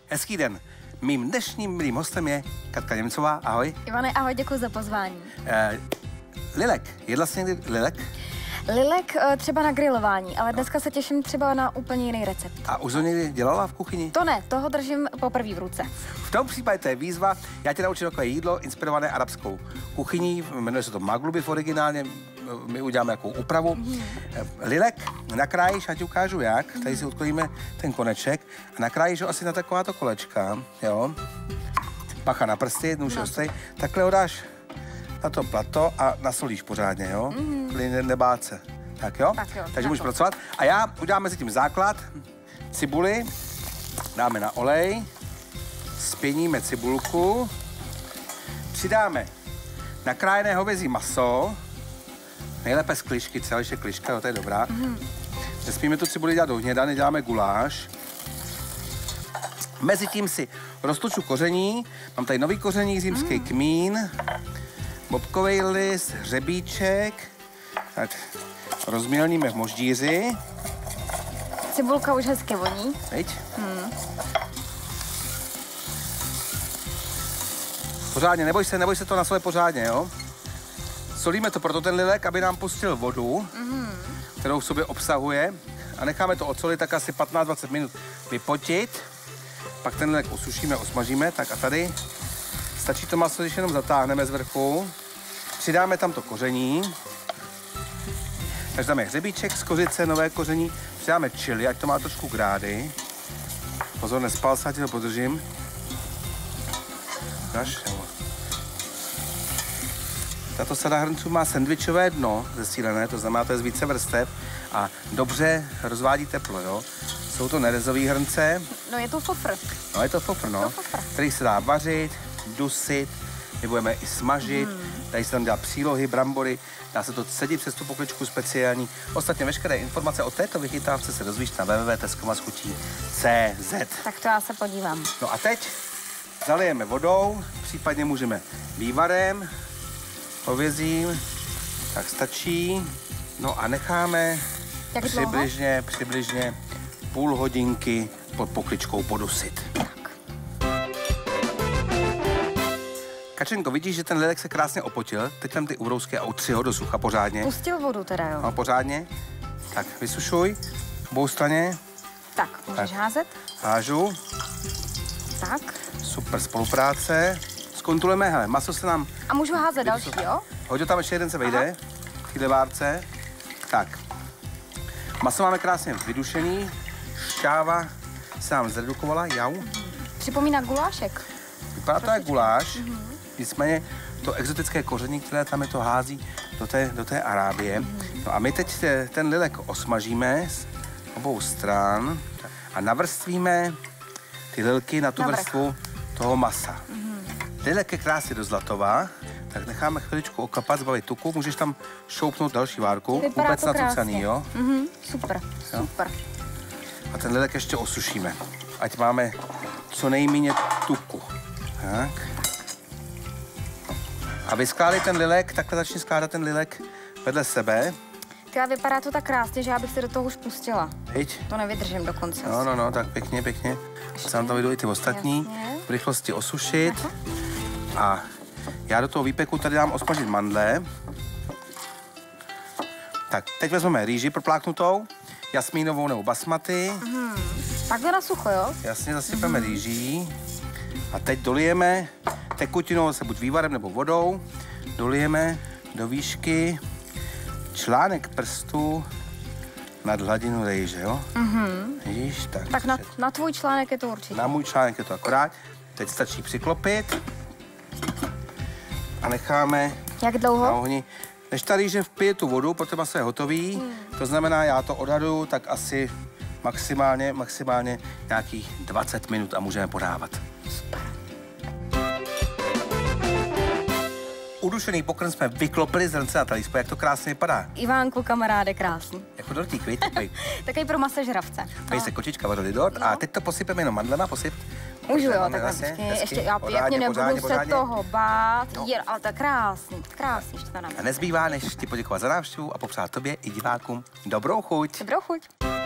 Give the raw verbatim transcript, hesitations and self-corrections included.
Hezký den. Mým dnešním milým hostem je Katka Němcová. Ahoj. Ivane, ahoj, děkuji za pozvání. Eh, Lilek. Jedla jsi někdy lilek? Lilek třeba na grilování, ale dneska se těším třeba na úplně jiný recept. A už to někdy dělala v kuchyni? To ne, toho držím poprvé v ruce. V tom případě to je výzva. Já tě naučím takové jídlo inspirované arabskou kuchyní. Jmenuje se to maglubif originálně. My uděláme jakou úpravu. Mm. Lilek nakrájíš, já ti ukážu jak. Tady si odkloníme ten koneček a nakrájíš ho asi na takováto kolečka. Jo. Pacha na prsty, nůž no. Takhle ho dáš na to plato a nasolíš pořádně, jo? Mm. Ne, nebát se. Tak jo? Tak jo. Takže můžeš pracovat. A já udělám mezi tím základ. Cibuli dáme na olej. Spěníme cibulku. Přidáme nakrájené hovězí maso. Nejlépe z klišky, celá ještě kliška, jo, to je dobrá. Mm. Nesmíme tu cibuli dělat do hněda, neděláme guláš. Mezitím si roztoču koření. Mám tady nový koření, římský mm. kmín, bobkovej list, hřebíček. Tak rozmělníme v moždíři. Cibulka už hezky voní. Teď. Mm. Pořádně, neboj se, neboj se to na své pořádně, jo? Solíme to proto ten lilek, aby nám pustil vodu, mm. kterou v sobě obsahuje. A necháme to odsolit tak asi patnáct dvacet minut vypotit. Pak ten lilek osušíme, osmažíme. Tak a tady stačí to maso, když jenom zatáhneme z vrchu. Přidáme tam to koření. Takže dáme hřebíček z kořice, nové koření. Přidáme chili, ať to má trošku grády. Pozor, nespal se, ať to podržím. Dáš, tato sada hrnců má sendvičové dno zesílené, to znamená, to je z více vrstev a dobře rozvádí teplo, jo. Jsou to nerezové hrnce. No je to fofr. No je to fofr, no. To fofr. Který se dá vařit, dusit, my budeme i smažit, hmm. tady se tam dělá přílohy, brambory, dá se to cedit přes tu pokličku speciální. Ostatně veškeré informace o této vychytávce se dozvíš na w w w tečka tescomaskutí tečka c z. Tak to já se podívám. No a teď zalijeme vodou, případně můžeme vývarem, hovězím, tak stačí. No a necháme Jak přibližně, přibližně půl hodinky pod pokličkou podusit. Tak. Kačenko, vidíš, že ten lilek se krásně opotil. Teď tam ty ubrousky a utři ho do sucha pořádně. Pustil vodu teda, jo? No, pořádně. Tak, vysušuj obou straně. Tak, můžeš tak. házet? Hážu. Tak. Super spolupráce. Zkontrolujeme, hele, maso se nám... A můžu házet další, jo? Hodil tam ještě jeden se vejde. V téhle várce. Tak. Maso máme krásně vydušený. Šťáva se nám zredukovala, jau. Připomíná gulášek. Vypadá to jak guláš. Mm-hmm. Nicméně to exotické koření, které tam je, to hází do té, do té Arábie. Mm-hmm. No a my teď ten lilek osmažíme z obou stran a navrstvíme ty lilky na tu na vrstvu toho masa. Mm-hmm. Lilek je krásně do zlatova, tak necháme chviličku okapat, zbavit tuku, můžeš tam šoupnout další várku. Vypadá vůbec to natucaný, jo? Mm-hmm. Super, jo? super. A ten lilek ještě osušíme, ať máme co nejméně tuku. Tak. A vyskládat ten lilek, takhle začni skládat ten lilek vedle sebe. Tyhle, vypadá to tak krásně, že já bych se do toho už pustila. Hyď. To nevydržím dokonce. No, no, no, tak pěkně, pěkně. Se nám tam vyjdou i ty ostatní. Jasně. V rychlosti osušit. Aha. A já do toho výpeku tady dám osmažit mandle. Tak, teď vezmeme rýži propláknutou, jasmínovou nebo basmati. Hmm. Takhle na sucho, jo? Jasně, zasypeme hmm. rýží. A teď dolijeme tekutinou, se buď vývarem nebo vodou, dolijeme do výšky článek prstu nad hladinu rejže, jo? Mhm. Vidíš, tak. Tak na, na tvůj článek je to určitě. Na můj článek je to akorát. Teď stačí přiklopit a necháme Jak dlouho? na ohni. Než ta rýže vpije tu vodu, protože maso je hotový, hmm. to znamená, já to odhaduju tak asi maximálně, maximálně nějakých dvacet minut a můžeme podávat. Super. Udušený pokrm jsme vyklopili z hrnce na talířku, jak to krásně vypadá. Ivánku, kamaráde, krásný. Jako dortík, viď? Takový pro masežravce. Tady se kočička vařili dort no. A teď to posypeme jenom mandlema, posyp. Můžu, jo, tak vlastně, ještě, já pěkně nebudu pořádně, se pořádně. toho bát, no. Je, ale to je krásný, krásný, ještě to A nezbývá, než ti poděkovat za návštěvu a popřát tobě i divákům dobrou chuť. Dobrou chuť.